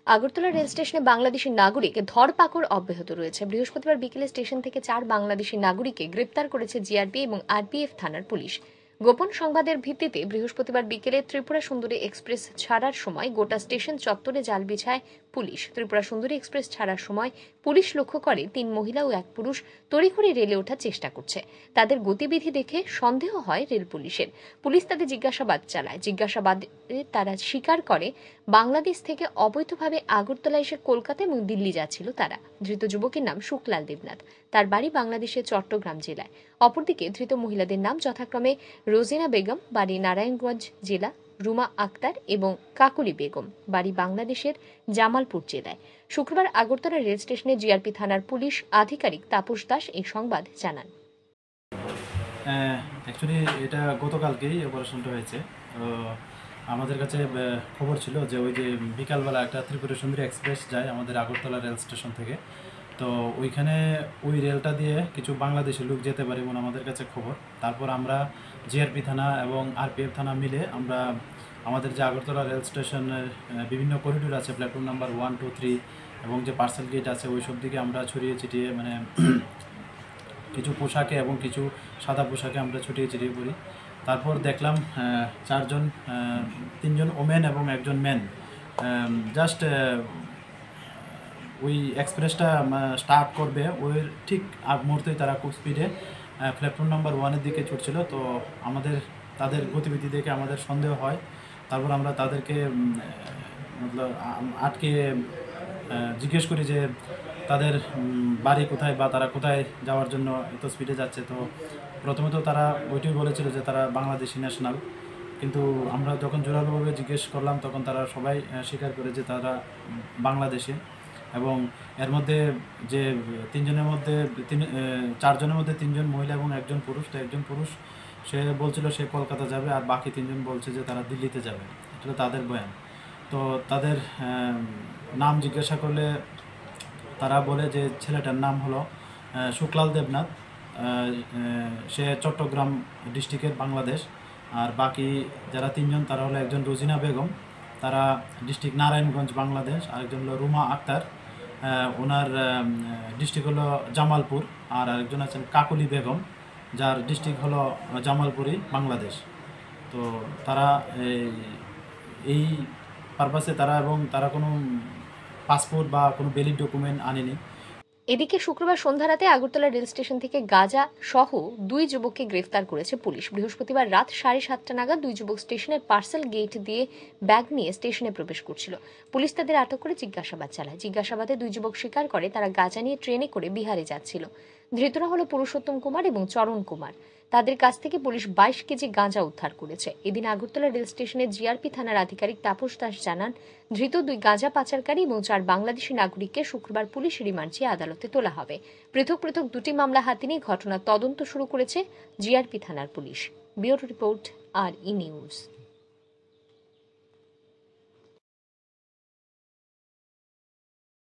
Agartala rail স্টেশনে বাংলাদেশি নাগরিক ধরপাকড় অব্যাহত রয়েছে। বৃহস্পতিবার বিকেলে স্টেশন থেকে 4 বাংলাদেশি নাগরিককে গ্রেপ্তার করেছে জিআরপি এবং আরপিএফ থানার পুলিশ। গোপন সংবাদের ভিত্তিতে বৃহস্পতিবার বিকেলে ত্রিপুরা সুন্দরী এক্সপ্রেস ছাড়ার সময় গোটা স্টেশন চত্বরে জাল বিছায় পুলিশ। ত্রিপুরা সুন্দরী এক্সপ্রেস ছাড়ার সময় পুলিশ লক্ষ্য করে 3 মহিলা ও 1 পুরুষ তড়িঘড়ি রেলে ওঠার চেষ্টা করছে। তাদের গতিবিধি দেখে সন্দেহ হয় রেল পুলিশের। পুলিশ তাদের জিজ্ঞাসাবাদ চালায়। জিজ্ঞাসাবাদে তারা স্বীকার করে বাংলাদেশ থেকে অবৈধভাবে আগরতলা এসে কলকাতা এবং দিল্লি যাচ্ছিল তারা। ধৃত যুবকের নাম শুকলাল দেবনাথ। তার বাড়ি বাংলাদেশের চট্টগ্রাম জেলায়। অপরদিকে ধৃত মহিলাদের নাম যথাক্রমে রোজিনা বেগম, বাড়ি নারায়ণগঞ্জ জেলা, রুমা আক্তার এবং কাকুলি বেগম, বাড়ি বাংলাদেশের জামালপুর জেলায়। শুক্রবার আগরতলা রেল স্টেশনে জিআরপি থানার পুলিশ আধিকারিক তাপস দাস এই সংবাদ জানান। অ্যাকচুয়ালি এটা গতকালকেই অপারেশনটা হয়েছে। আমাদের কাছে খবর ছিল যে ওই যে বিকালবেলা একটা ত্রিপুরা সুন্দরী এক্সপ্রেস যায় আমাদের আগরতলা রেল স্টেশন থেকে। তো ওইখানে ওই রেলটা দিয়ে কিছু বাংলাদেশি লোক যেতে পারে এমন আমাদের কাছে খবর। তারপর আমরা জিআরপি থানা এবং আরপিএফ থানা মিলে আমরা আমাদের যে আগরতলা রেল স্টেশনের বিভিন্ন করিডোর আছে, প্ল্যাটফর্ম নাম্বার 1, 2, 3 এবং যে পার্সেল গেট আছে ওই সব দিকে আমরা ছড়িয়ে ছিটিয়ে কিছু পোশাকে এবং কিছু সাদা পোশাকে আমরা ছড়িয়ে ছিটিয়ে পড়ি। তারপর দেখলাম 3জন ওমেন এবং 1জন ম্যান জাস্ট ওই এক্সপ্রেসটা স্টার্ট করবে ওই ঠিক আগ মুহূর্তেই তারা খুব স্পিডে প্ল্যাটফর্ম নাম্বার 1-এর দিকে ছুটছিল। তো তাদের গতিবিধি দেখে আমাদের সন্দেহ হয়। তারপর আমরা তাদেরকে আটকে জিজ্ঞেস করি যে তাদের বাড়ি কোথায় বা তারা কোথায় যাওয়ার জন্য এত স্পিডে যাচ্ছে। তো প্রথমত তারা ওইটাই বলেছিল যে তারা বাংলাদেশি ন্যাশনাল, কিন্তু আমরা যখন জোরালোভাবে জিজ্ঞেস করলাম তখন তারা সবাই স্বীকার করে যে তারা বাংলাদেশি। এবং এর মধ্যে যে 4জনের মধ্যে 3জন মহিলা এবং 1জন পুরুষ। তো 1জন পুরুষ সে বলছিল সে কলকাতা যাবে, আর বাকি 3জন বলছে যে তারা দিল্লিতে যাবে। এটা তাদের বয়ান। তো তাদের নাম জিজ্ঞাসা করলে তারা বলে যে ছেলেটার নাম হলো শুকলাল দেবনাথ, সে চট্টগ্রাম ডিস্ট্রিক্টের বাংলাদেশ। আর বাকি যারা 3জন তারা হলো একজন রোজিনা বেগম, তারা ডিস্ট্রিক্ট নারায়ণগঞ্জ বাংলাদেশ, আরেকজন হলো রুমা আক্তার, ওনার ডিস্ট্রিক্ট হলো জামালপুর, আর আরেকজন আছেন কাকুলি বেগম, যার ডিস্ট্রিক্ট হলো জামালপুরি বাংলাদেশ। তো তারা এই পারপাসে তারা কোনো পাসপোর্ট বা কোনো ভ্যালিড ডকুমেন্ট আনেনি। এদিকে শুক্রবার সন্ধ্যা রাতে আগরতলা রেল স্টেশন থেকে গাঁজা সহ 2 যুবককে গ্রেফতার করেছে পুলিশ। বৃহস্পতিবার রাত 7:30 নাগাদ 2 যুবক স্টেশনের পার্সেল গেট দিয়ে ব্যাগ নিয়ে স্টেশনে প্রবেশ করছিল। পুলিশ তাদের আটক করে জিজ্ঞাসাবাদ চালায়। জিজ্ঞাসাবাদে 2 যুবক স্বীকার করে তারা গাঁজা নিয়ে ট্রেনে করে বিহারে যাচ্ছিল। ধৃতরা হলো পুরুষোত্তম কুমার এবং চরণ কুমার। তাদের কাছ থেকে পুলিশ 22 কেজি গাঁজা উদ্ধার করেছে। এদিন আগরতলা রেল স্টেশনের জিআরপি থানার আধিকারিক তাপস দাস জানান, ধৃত 2 গাঁজা পাচারকারী এবং 4 বাংলাদেশি নাগরিককে শুক্রবার পুলিশ রিমান্ড চেয়ে আদালতে তোলা হবে। পৃথক পৃথক 2টি মামলা হাতে নিয়ে ঘটনার তদন্ত শুরু করেছে জিআরপি থানার পুলিশ। Bureau report, RE news.